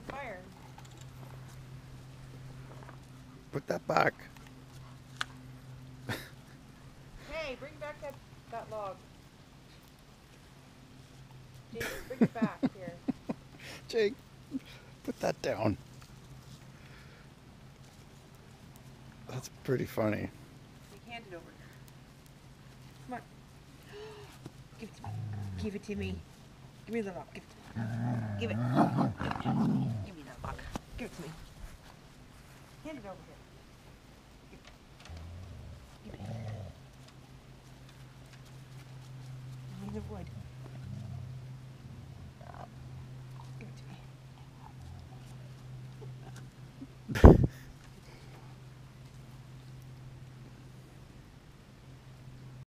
the fire. Put that back. Hey, bring back that log. Jake, bring it back here. Jake, put that down. That's pretty funny. Jake, hand it over here. Come on. Give it to me. Give it to me. Give me the log. Give it to me. Give it. Give me that log. Give it to me. Hand it over here. Give it. Give me the wood.